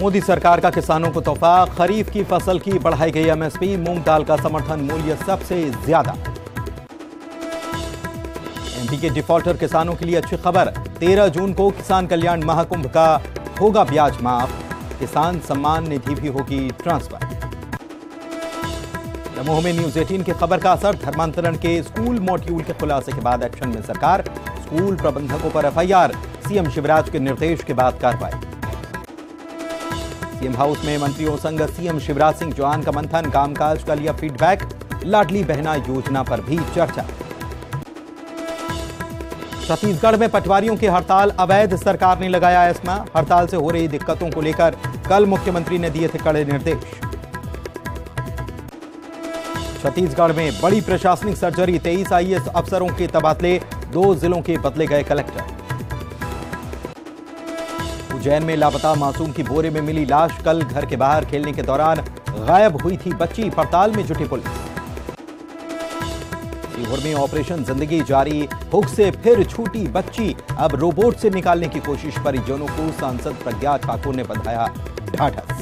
मोदी सरकार का किसानों को तोहफा, खरीफ की फसल की बढ़ाई गई एमएसपी, मूंग दाल का समर्थन मूल्य सबसे ज्यादा। एमपी के डिफॉल्टर किसानों के लिए अच्छी खबर, 13 जून को किसान कल्याण महाकुंभ का होगा ब्याज माफ, किसान सम्मान निधि भी होगी ट्रांसफर। दमोह में न्यूज 18 की खबर का असर, धर्मांतरण के स्कूल मॉड्यूल के खुलासे के बाद एक्शन में सरकार, स्कूल प्रबंधकों पर एफआईआर, सीएम शिवराज के निर्देश के बाद कार्रवाई। सीएम हाउस में मंत्रियों संग सीएम शिवराज सिंह चौहान का मंथन, कामकाज का लिया फीडबैक, लाडली बहना योजना पर भी चर्चा। छत्तीसगढ़ में पटवारियों की हड़ताल अवैध, सरकार ने लगाया एस्मा, हड़ताल से हो रही दिक्कतों को लेकर कल मुख्यमंत्री ने दिए थे कड़े निर्देश। छत्तीसगढ़ में बड़ी प्रशासनिक सर्जरी, 23 आईएएस अफसरों के तबादले, 2 जिलों के बदले गए कलेक्टर। उज्जैन में लापता मासूम की बोरे में मिली लाश, कल घर के बाहर खेलने के दौरान गायब हुई थी बच्ची, पड़ताल में जुटी पुलिस। सीहोर में ऑपरेशन जिंदगी जारी, हुक से फिर छूटी बच्ची, अब रोबोट से निकालने की कोशिश, परिजनों को सांसद प्रज्ञा ठाकुर ने बधाया ढाढ़स।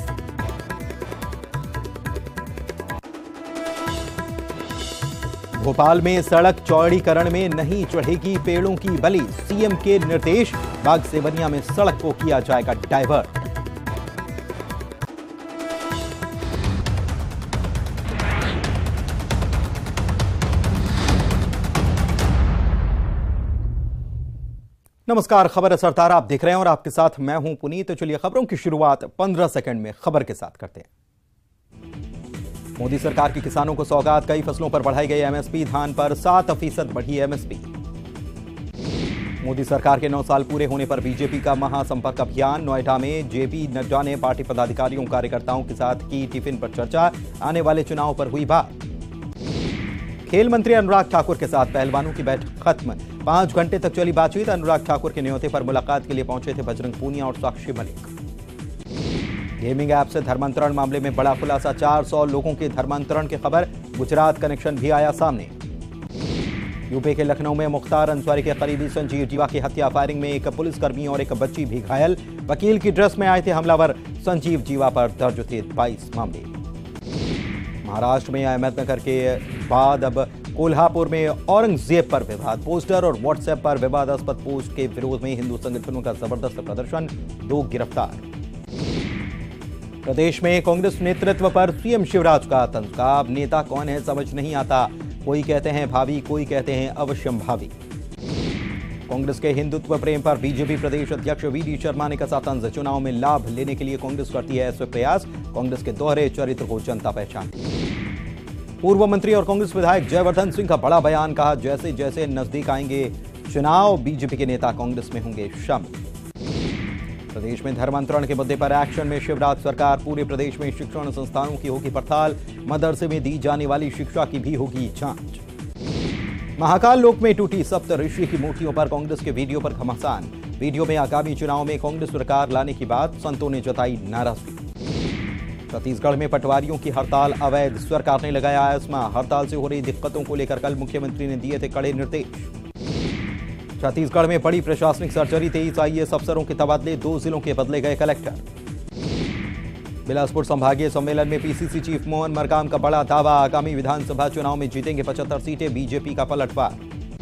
भोपाल में सड़क चौड़ीकरण में नहीं चढ़ेगी पेड़ों की बली, सीएम के निर्देश, बाग सेवनिया में सड़क को किया जाएगा डायवर्ट। नमस्कार, खबर असरदार आप देख रहे हैं और आपके साथ मैं हूं पुनीत। तो चलिए खबरों की शुरुआत 15 सेकंड में खबर के साथ करते हैं। मोदी सरकार की किसानों को सौगात, कई फसलों पर बढ़ाई गई एमएसपी, धान पर 7% बढ़ी एमएसपी। मोदी सरकार के 9 साल पूरे होने पर बीजेपी का महासंपर्क अभियान, नोएडा में जेपी नड्डा ने पार्टी पदाधिकारियों कार्यकर्ताओं के साथ की टिफिन पर चर्चा, आने वाले चुनाव पर हुई बात। खेल मंत्री अनुराग ठाकुर के साथ पहलवानों की बैठक खत्म, 5 घंटे तक चली बातचीत, अनुराग ठाकुर के न्योते पर मुलाकात के लिए पहुंचे थे बजरंग पूनिया और साक्षी मलिक। गेमिंग ऐप से धर्मांतरण मामले में बड़ा खुलासा, 400 लोगों के धर्मांतरण की खबर, गुजरात कनेक्शन भी आया सामने। यूपी के लखनऊ में मुख्तार अंसारी के करीबी संजीव जीवा की हत्या, फायरिंग में एक पुलिसकर्मी और एक बच्ची भी घायल, वकील की ड्रेस में आए थे हमलावर, संजीव जीवा पर दर्ज थे 22 मामले। महाराष्ट्र में अहमदनगर के बाद अब कोल्हापुर में औरंगजेब पर विवाद, पोस्टर और व्हाट्सएप पर विवादास्पद पोस्ट के विरोध में हिंदू संगठनों का जबरदस्त प्रदर्शन, 2 गिरफ्तार। प्रदेश में कांग्रेस नेतृत्व पर सीएम शिवराज का तंज, नेता कौन है समझ नहीं आता, कोई कहते हैं भावी, कोई कहते हैं अवश्यम भावी। कांग्रेस के हिंदुत्व प्रेम पर बीजेपी प्रदेश अध्यक्ष वीडी शर्मा ने कसा तंज, चुनाव में लाभ लेने के लिए कांग्रेस करती है ऐसे प्रयास, कांग्रेस के दोहरे चरित्र को जनता पहचानती है। पूर्व मंत्री और कांग्रेस विधायक जयवर्धन सिंह का बड़ा बयान, कहा जैसे जैसे नजदीक आएंगे चुनाव, बीजेपी के नेता कांग्रेस में होंगे शामिल। प्रदेश में धर्मांतरण के मुद्दे पर एक्शन में शिवराज सरकार, पूरे प्रदेश में शिक्षण संस्थानों की होगी पड़ताल, मदरसे में दी जाने वाली शिक्षा की भी होगी जांच। महाकाल लोक में टूटी सप्तऋषि की मूर्तियों पर कांग्रेस के वीडियो पर घमासान, वीडियो में आगामी चुनाव में कांग्रेस सरकार लाने की बात, संतों ने जताई नाराजगी। छत्तीसगढ़ में पटवारियों की हड़ताल अवैध, सरकार ने लगाया एस्मा, हड़ताल से हो रही दिक्कतों को लेकर कल मुख्यमंत्री ने दिए थे कड़े निर्देश। छत्तीसगढ़ में बड़ी प्रशासनिक सर्जरी, 23 आईएएस अफसरों के तबादले, 2 जिलों के बदले गए कलेक्टर। बिलासपुर संभागीय सम्मेलन में पीसीसी चीफ मोहन मरकाम का बड़ा दावा, आगामी विधानसभा चुनाव में जीतेंगे 75 सीटें, बीजेपी का पलटवार।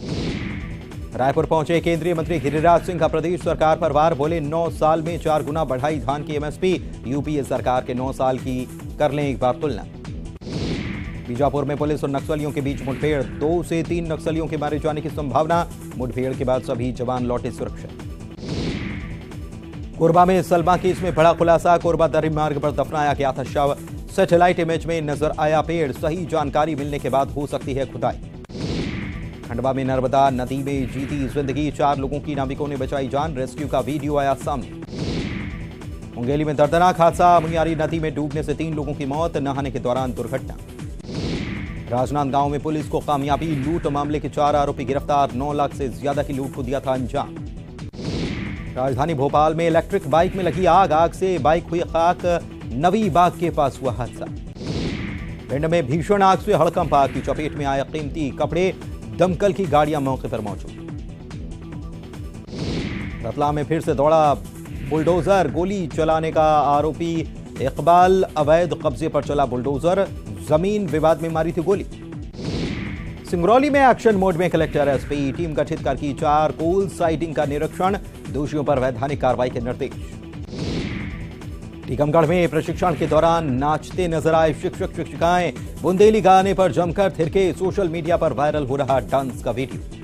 रायपुर पहुंचे केंद्रीय मंत्री गिरिराज सिंह का प्रदेश सरकार पर वार, बोले 9 साल में 4 गुना बढ़ाई धान की एमएसपी, यूपीए सरकार के 9 साल की कर लें एक बार तुलना। बीजापुर में पुलिस और नक्सलियों के बीच मुठभेड़, 2 से 3 नक्सलियों के मारे जाने की संभावना, मुठभेड़ के बाद सभी जवान लौटे सुरक्षित। कोरबा में सलमा केस में बड़ा खुलासा, कोरबा दर्री मार्ग पर दफनाया गया था शव, सैटेलाइट इमेज में नजर आया पेड़, सही जानकारी मिलने के बाद हो सकती है खुदाई। खंडवा में नर्मदा नदी में जीती जिंदगी, 4 लोगों की नाविकों ने बचाई जान, रेस्क्यू का वीडियो आया सामने। मुंगेली में दर्दनाक हादसा, मुनियारी नदी में डूबने से 3 लोगों की मौत, नहाने के दौरान दुर्घटना। राजनांदगांव में पुलिस को कामयाबी, लूट मामले के 4 आरोपी गिरफ्तार, 9 लाख से ज्यादा की लूट को दिया था अंजाम। राजधानी भोपाल में इलेक्ट्रिक बाइक में लगी आग, आग से बाइक हुई खाक, नवी बाग के पास हुआ हादसा। भिंड में भीषण आग से हड़कंप, आग की चपेट में आए कीमती कपड़े, दमकल की गाड़ियां मौके पर मौजूद। रतलाम में फिर से दौड़ा बुलडोजर, गोली चलाने का आरोपी इकबाल, अवैध कब्जे पर चला बुलडोजर, जमीन विवाद में मारी थी गोली। सिंगरौली में एक्शन मोड में कलेक्टर एसपी, टीम गठित कर की 4 कोल साइटिंग का निरीक्षण, दोषियों पर वैधानिक कार्रवाई के निर्देश। टीकमगढ़ में प्रशिक्षण के दौरान नाचते नजर आए शिक्षक शिक्षिकाएं, बुंदेली गाने पर जमकर थिरके, सोशल मीडिया पर वायरल हो रहा डांस का वीडियो।